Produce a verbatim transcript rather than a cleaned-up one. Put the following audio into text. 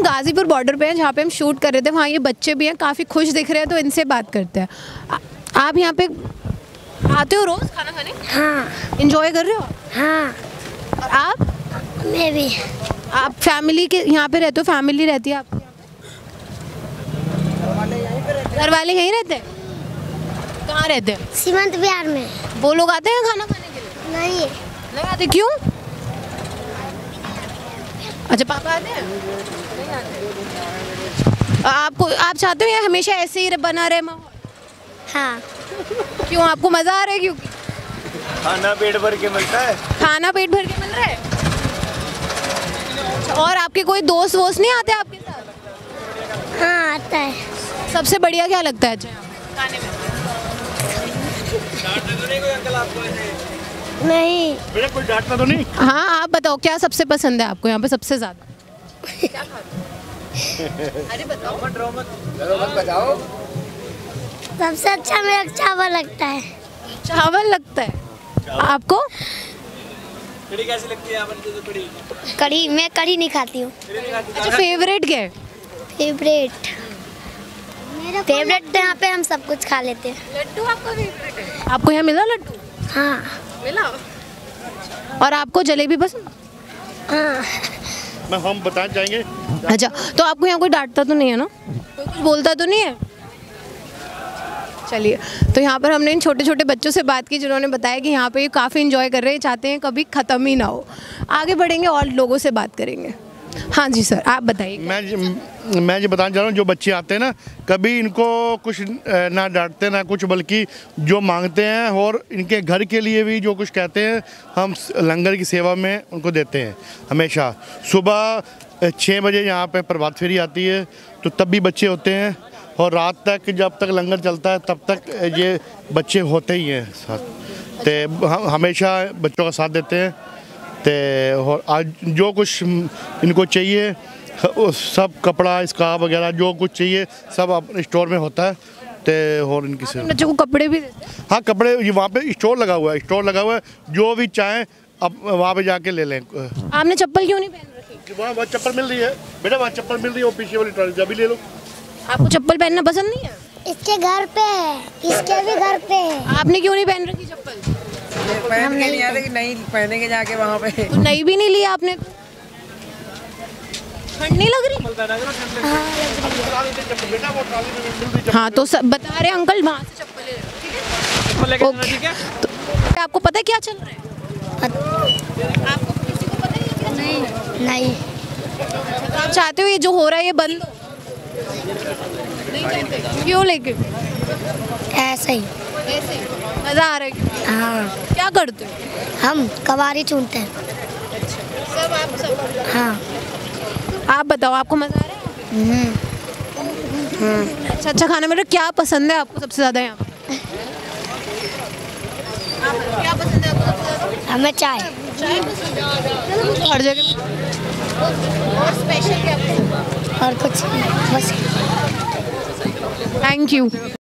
हम गाजीपुर बॉर्डर पे हैं जहाँ पे हम शूट कर रहे थे। वहाँ ये बच्चे भी हैं, काफ़ी खुश दिख रहे हैं, तो इनसे बात करते हैं। आ, आप यहाँ पे आते हो रोज़ खाना खाने? हाँ। इंजॉय कर रहे हो? हाँ। और आप? मैं भी। आप फैमिली के यहाँ पे रहते हो? फैमिली रहती है आपकी? घर वाले यहीं रहते हैं? कहाँ रहते हैं? सीमंत बिहार में। वो लोग आते हैं खाना खाने के लिए? नहीं। नहीं आते, क्यों? अच्छा, पापा आते हैं? नहीं आते। आपको आप चाहते हो ये हमेशा ऐसे ही बना रहे माहौल? हाँ। क्यों, आपको मज़ा आ रहा है? क्यों? खाना पेट भर के मिलता है। खाना पेट भर के मिल रहा है। और आपके कोई दोस्त वोस्त नहीं आते आपके साथ? हाँ, आता है। सबसे बढ़िया क्या लगता है अच्छा खाने में? डांटते तो नहीं कोई अंकल आपको ऐसे? नहीं। बेटा कोई डांटता तो नहीं? हाँ, आप बताओ क्या सबसे पसंद है आपको यहाँ पे सबसे ज़्यादा? क्या खाते हो? अरे बताओ। मत रो मत। मत बताओ। सबसे अच्छा मेरा चावल लगता है। चावल लगता है आपको? कढ़ी कैसी लगती है आपको? तो कढ़ी कढ़ी, मैं कढ़ी नहीं खाती हूँ। अच्छा, फेवरेट क्या है? फेवरेट मेरा फेवरेट यहाँ पे हम सब कुछ खा लेते हैं। लड्डू आपका फेवरेट है? आपको यहाँ मिला लड्डू? हाँ। मिला। और आपको जलेबी पसंद? हाँ। मैं हम बताना चाहेंगे। अच्छा, तो आपको यहाँ कोई डांटता तो नहीं है ना? कोई कुछ बोलता तो नहीं है? चलिए, तो यहाँ पर हमने इन छोटे छोटे बच्चों से बात की जिन्होंने बताया कि यहाँ पे ये काफ़ी इन्जॉय कर रहे हैं, चाहते हैं कभी ख़त्म ही ना हो। आगे बढ़ेंगे और लोगों से बात करेंगे। हाँ जी सर, आप बताइए। मैं मैं ये बताना चाह रहा हूँ, जो बच्चे आते हैं ना, कभी इनको कुछ ना डांटते ना कुछ, बल्कि जो मांगते हैं और इनके घर के लिए भी जो कुछ कहते हैं, हम लंगर की सेवा में उनको देते हैं। हमेशा सुबह छः बजे यहाँ पे प्रभात फेरी आती है, तो तब भी बच्चे होते हैं, और रात तक जब तक लंगर चलता है तब तक ये बच्चे होते ही हैं साथ। तो हम हमेशा बच्चों का साथ देते हैं। तो और आज जो कुछ इनको चाहिए, सब कपड़ा स्कार्फ वगैरह जो कुछ चाहिए सब अपने स्टोर में होता है। तो और इनकी से बच्चों को कपड़े भी देते हैं? हाँ, कपड़े ये वहाँ पे स्टोर लगा हुआ है, स्टोर लगा हुआ है, जो भी चाहें अब वहाँ पे जाके ले लें। आपने चप्पल क्यों नहीं पहन रखी? वहाँ वहाँ चप्पल मिल रही है बेटा, वहाँ चप्पल मिल रही है, वो पीछे वाली ट्रॉली से अभी ले लो। आपको चप्पल पहनना पसंद नहीं है? इसके घर पे है, इसके भी घर पे है। आपने क्यों नहीं पहन रखी चप्पल? पहन के नहीं आते कि नहीं पहनेंगे जाके वहाँ पे। तो नई भी नहीं ली आपने? ठंड नहीं लग रही? हाँ, तो सब बता रहे अंकल वहाँ से चप्पल ले लो, ठीक है? तो आपको पता है क्या चल रहा है? आपको किसी को पता है क्या चल रहा है? नहीं। नहीं। तो आप चाहते हो ये जो हो रहा है ये बंद हो? नहीं चाहते? क्यों? लेकिन ऐसे ही। ऐसे ही मज़ा आ रहा है? हाँ। क्या करते हो? हम कवारी चूनते हैं। सब आप सब? हाँ। आप बताओ, आपको मज़ा आ रहा है? अच्छा अच्छा खाना मतलब क्या पसंद है आपको सबसे ज़्यादा यहाँ? क्या पसंद है आपको सबसे ज़्यादा? हमें चाय। चाय पसंद है? हर जगह और स्पेशल क्या पसंद है? और कुछ बस। Thank you.